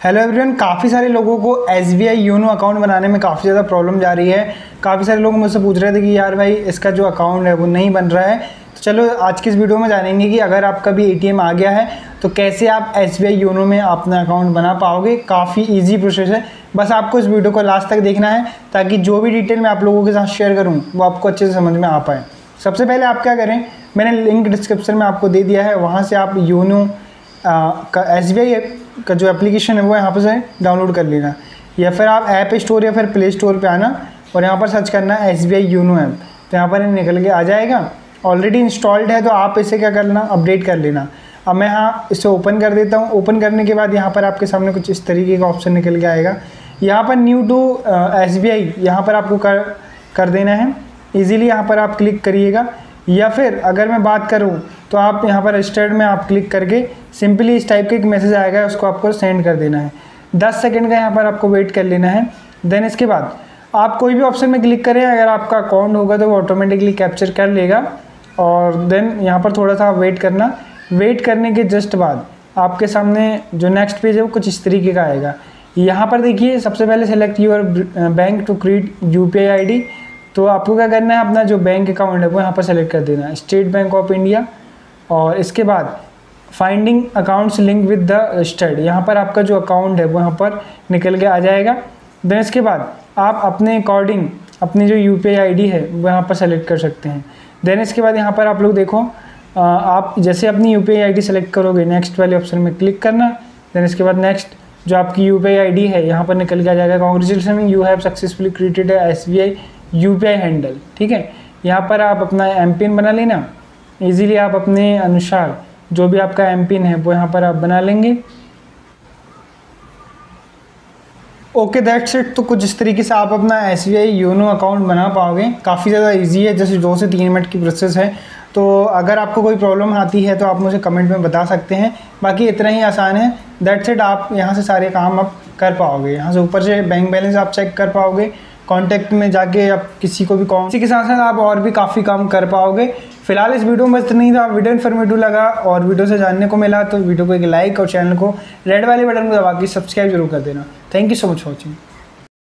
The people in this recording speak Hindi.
हेलो एवरीवन, काफ़ी सारे लोगों को SBI योनो अकाउंट बनाने में काफ़ी ज़्यादा प्रॉब्लम जा रही है। काफ़ी सारे लोग मुझसे पूछ रहे थे कि यार भाई इसका जो अकाउंट है वो नहीं बन रहा है। तो चलो आज की इस वीडियो में जानेंगे कि अगर आपका भी ATM आ गया है तो कैसे आप SBI योनो में अपना अकाउंट बना पाओगे। काफ़ी ईजी प्रोसेस है, बस आपको इस वीडियो को लास्ट तक देखना है ताकि जो भी डिटेल मैं आप लोगों के साथ शेयर करूँ वो आपको अच्छे से समझ में आ पाए। सबसे पहले आप क्या करें, मैंने लिंक डिस्क्रिप्शन में आपको दे दिया है, वहाँ से आप योनो का SBI का जो एप्लीकेशन है वो यहाँ पर से डाउनलोड कर लेना, या फिर आप ऐप स्टोर या फिर प्ले स्टोर पे आना और यहाँ पर सर्च करना है SBI योनो ऐप। तो यहाँ पर निकल के आ जाएगा। ऑलरेडी इंस्टॉल्ड है तो आप इसे क्या करना, अपडेट कर लेना। अब मैं यहाँ इसे ओपन कर देता हूँ। ओपन करने के बाद यहाँ पर आपके सामने कुछ इस तरीके का ऑप्शन निकल के आएगा। यहाँ पर न्यू टू SBI यहाँ पर आपको कर देना है। ईजिली यहाँ पर आप क्लिक करिएगा, या फिर अगर मैं बात करूँ तो आप यहाँ पर रजिस्टर्ड में आप क्लिक करके सिंपली इस टाइप का एक मैसेज आएगा, उसको आपको सेंड कर देना है। 10 सेकंड का यहाँ पर आपको वेट कर लेना है। देन इसके बाद आप कोई भी ऑप्शन में क्लिक करें, अगर आपका अकाउंट होगा तो वो ऑटोमेटिकली कैप्चर कर लेगा। और देन यहाँ पर थोड़ा सा वेट करना। वेट करने के जस्ट बाद आपके सामने जो नेक्स्ट पेज है वो कुछ इस तरीके का आएगा। यहाँ पर देखिए, सबसे पहले select your bank to create UPI ID। तो आपको क्या करना है, अपना जो बैंक अकाउंट है वो यहाँ पर सेलेक्ट कर देना है, स्टेट बैंक ऑफ इंडिया। और इसके बाद finding accounts link with the registered, यहाँ पर आपका जो अकाउंट है वो यहाँ पर निकल के आ जाएगा। देन इसके बाद आप अपने अकॉर्डिंग अपनी जो UPI ID है वो यहाँ पर सेलेक्ट कर सकते हैं। देन इसके बाद यहाँ पर आप लोग देखो, आप जैसे अपनी UPI ID सेलेक्ट करोगे, नेक्स्ट वाले ऑप्शन में क्लिक करना। देन इसके बाद नेक्स्ट जो आपकी UPI ID है यहाँ पर निकल के आ जाएगा, congratulation you have successfully created SBI UPI handle. ठीक है, यहाँ पर आप अपना MPIN बना लेना। इजीली आप अपने अनुसार जो भी आपका MPIN है वो यहाँ पर आप बना लेंगे। Okay, that's it. तो कुछ इस तरीके से आप अपना SBI योनो अकाउंट बना पाओगे। काफ़ी ज़्यादा इजी है, जैसे 2 से 3 मिनट की प्रोसेस है। तो अगर आपको कोई प्रॉब्लम आती है तो आप मुझे कमेंट में बता सकते हैं। बाकी इतना ही आसान है। That's it. आप यहाँ से सारे काम आप कर पाओगे। यहाँ से ऊपर से बैंक बैलेंस आप चेक कर पाओगे, कॉन्टैक्ट में जाके आप किसी को भी कॉल, इसी के साथ साथ आप और भी काफ़ी काम कर पाओगे। फिलहाल इस वीडियो में बस नहीं था। वीडियो इन्फॉर्मेटिव लगा और वीडियो से जानने को मिला तो वीडियो को एक लाइक और चैनल को रेड वाले बटन को दबा के सब्सक्राइब जरूर कर देना। Thank you so much for watching.